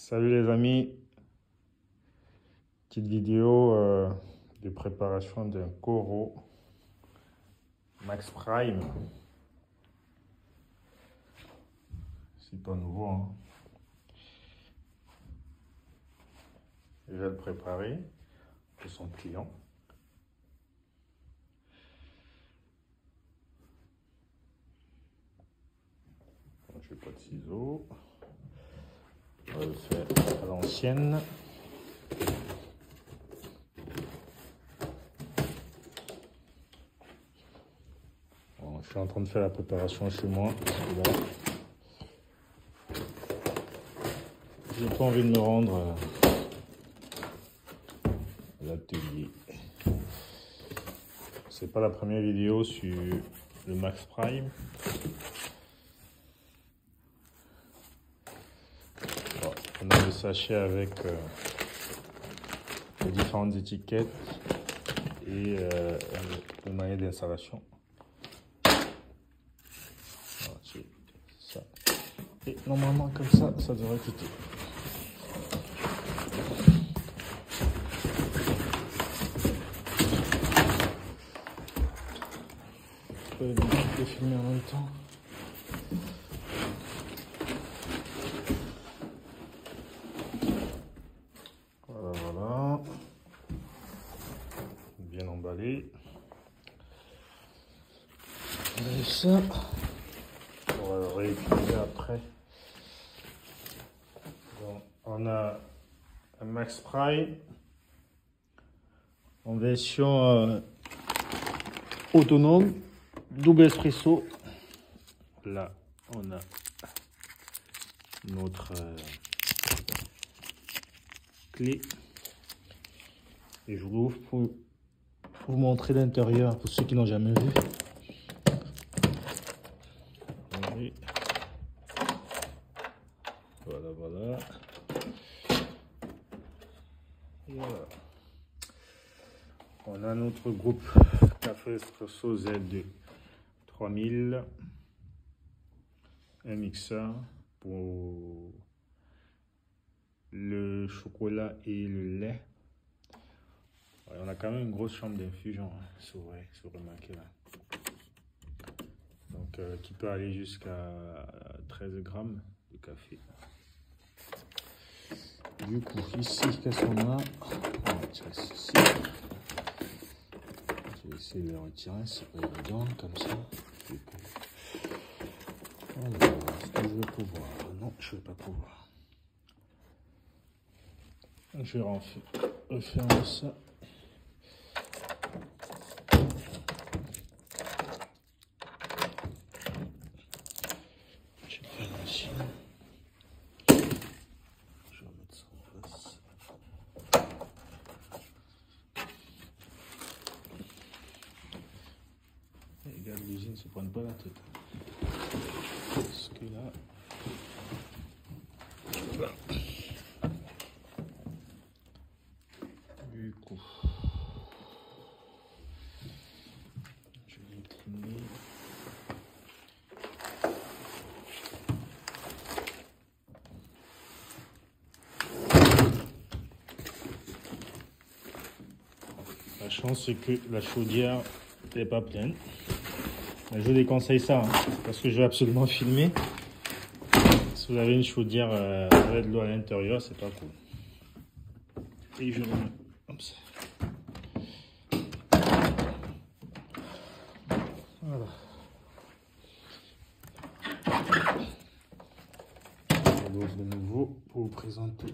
Salut les amis, petite vidéo de préparation d'un Koro Max Prime. C'est pas nouveau, hein. Je vais le préparer pour son client. Je n'ai pas de ciseaux. On va le faire à l'ancienne. Bon, je suis en train de faire la préparation chez moi. J'ai pas envie de me rendre à l'atelier. C'est pas la première vidéo sur le Max Prime. Bon, on a le sachet avec les différentes étiquettes et le maillet d'installation. Voilà, c'est ça. Et normalement comme ça devrait quitter. Je peux filmer en même temps. Voilà. Bien emballé. Et ça, on va le réutiliser après. Donc, on a un Max Prime en version autonome, double espresso. Là, on a notre clé. Et je vous ouvre pour vous montrer l'intérieur pour ceux qui n'ont jamais vu. Voilà, voilà. Voilà. On a notre groupe Café Espresso Z2 3000. Un mixeur pour le chocolat et le lait. Ouais, on a quand même une grosse chambre d'infusion, hein, si vous remarquez là. Donc qui peut aller jusqu'à 13 grammes de café. Du coup, ici, qu'est-ce qu'on a? On va tirer ceci. Je vais essayer de le retirer, c'est pas évident comme ça. Alors, est-ce que je vais pouvoir? Non, je ne vais pas pouvoir. Je vais refermer ça. Je vais faire la machine. Je vais mettre ça en face. Les gars de l'usine ne se prennent pas la tête. Parce que là, voilà. Du coup, je vais imprimer. La chance, c'est que la chaudière n'est pas pleine. Je vous déconseille ça, hein, parce que je vais absolument filmer. Si vous avez une chaudière avec de l'eau à l'intérieur, c'est pas cool. Et je remets comme ça. Voilà. Je l'ouvre de nouveau pour vous présenter.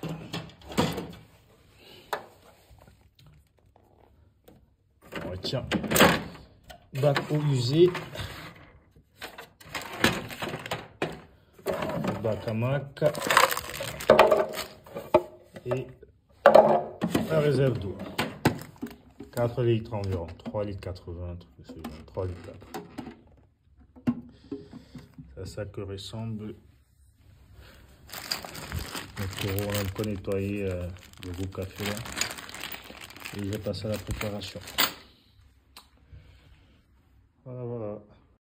On retient. Bac eau usée. Bac à mac. Et la réserve d'eau. 4 litres environ. 3 litres 80. 3 litres 4. C'est à ça que ressemble notre Koro. On a un peu nettoyé le groupe café là. Et je vais passer à la préparation.